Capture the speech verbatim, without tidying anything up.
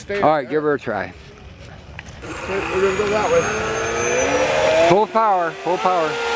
stay. All right, give her a try. We're gonna go that way. Full power, full power.